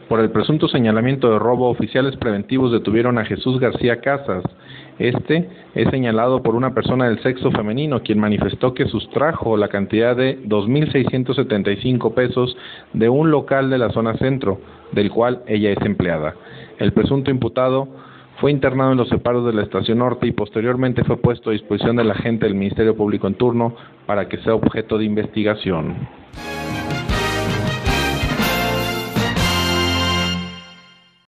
Por el presunto señalamiento de robo, oficiales preventivos detuvieron a Jesús García Casas. Este es señalado por una persona del sexo femenino, quien manifestó que sustrajo la cantidad de 2.675 pesos de un local de la zona centro, del cual ella es empleada. El presunto imputado fue internado en los separos de la Estación Norte y posteriormente fue puesto a disposición del agente del Ministerio Público en turno para que sea objeto de investigación.